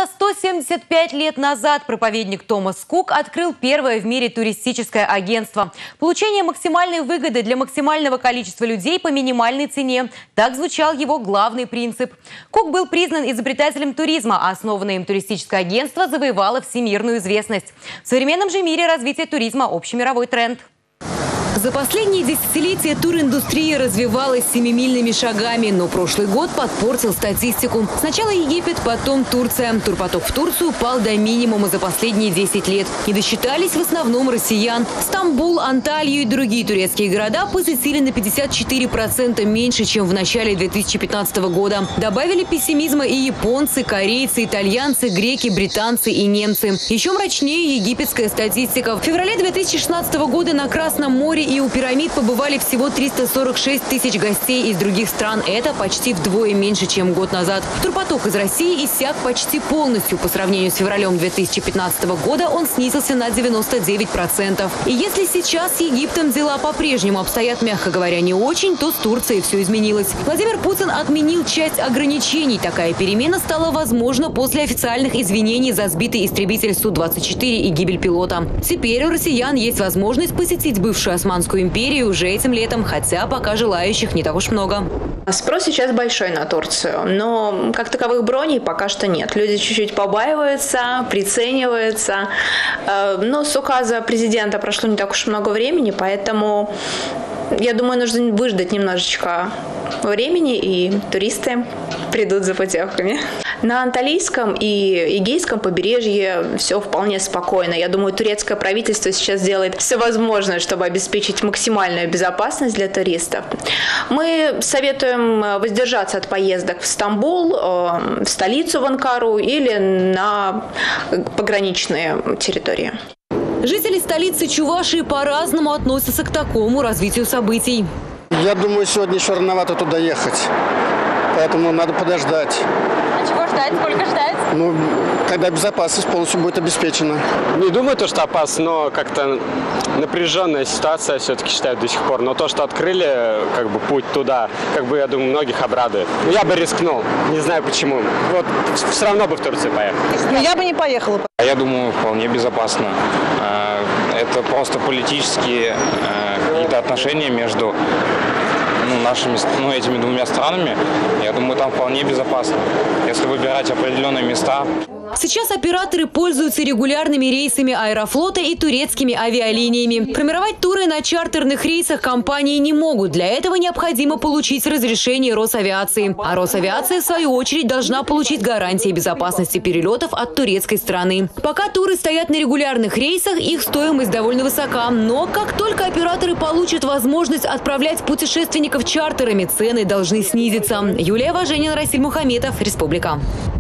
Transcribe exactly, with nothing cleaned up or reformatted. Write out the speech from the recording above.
Ровно сто семьдесят пять лет назад проповедник Томас Кук открыл первое в мире туристическое агентство. Получение максимальной выгоды для максимального количества людей по минимальной цене. Так звучал его главный принцип. Кук был признан изобретателем туризма, а основанное им туристическое агентство завоевало всемирную известность. В современном же мире развитие туризма – общемировой тренд. За последние десятилетия туриндустрия развивалась семимильными шагами, но прошлый год подпортил статистику. Сначала Египет, потом Турция. Турпоток в Турцию упал до минимума за последние десять лет. Не досчитались в основном россиян. Стамбул, Анталию и другие турецкие города посетили на пятьдесят четыре процента меньше, чем в начале две тысячи пятнадцатого года. Добавили пессимизма и японцы, корейцы, итальянцы, греки, британцы и немцы. Еще мрачнее египетская статистика. В феврале две тысячи шестнадцатого года на Красном море и у пирамид побывали всего триста сорок шесть тысяч гостей из других стран. Это почти вдвое меньше, чем год назад. Турпоток из России иссяк почти полностью. По сравнению с февралем две тысячи пятнадцатого года он снизился на девяносто девять процентов. И если сейчас с Египтом дела по-прежнему обстоят, мягко говоря, не очень, то с Турцией все изменилось. Владимир Путин отменил часть ограничений. Такая перемена стала возможна после официальных извинений за сбитый истребитель Су двадцать четыре и гибель пилота. Теперь у россиян есть возможность посетить бывшую Османскую империю уже этим летом, хотя пока желающих не так уж много. Спрос сейчас большой на Турцию, но как таковых броней пока что нет. Люди чуть-чуть побаиваются, прицениваются. Но с указа президента прошло не так уж много времени, поэтому я думаю, нужно выждать немножечко времени, и туристы придут за путевками. На Анталийском и Эгейском побережье все вполне спокойно. Я думаю, турецкое правительство сейчас делает все возможное, чтобы обеспечить максимальную безопасность для туристов. Мы советуем воздержаться от поездок в Стамбул, в столицу, в Анкару или на пограничные территории. Жители столицы Чувашии по-разному относятся к такому развитию событий. Я думаю, сегодня еще рановато туда ехать, поэтому надо подождать. А чего ждать? Сколько ждать? Ну, когда безопасность полностью будет обеспечена. Не думаю, то, что опасно, но как-то напряженная ситуация, все-таки считаю, до сих пор. Но то, что открыли как бы путь туда, как бы, я думаю, многих обрадует. Я бы рискнул, не знаю почему. Вот все равно бы в Турцию поехал. Ну, я бы не поехала. Я думаю, вполне безопасно. Это просто политические какие-то отношения между ну, нашими, ну, этими двумя странами. Я думаю, там вполне безопасно, если выбирать определенные места. Сейчас операторы пользуются регулярными рейсами Аэрофлота и турецкими авиалиниями. Формировать туры на чартерных рейсах компании не могут. Для этого необходимо получить разрешение Росавиации. А Росавиация, в свою очередь, должна получить гарантии безопасности перелетов от турецкой стороны. Пока туры стоят на регулярных рейсах, их стоимость довольно высока. Но как только операторы получат возможность отправлять путешественников чартерами, цены должны снизиться. Юлия Важенина, Расиль Мухаметов, Республика.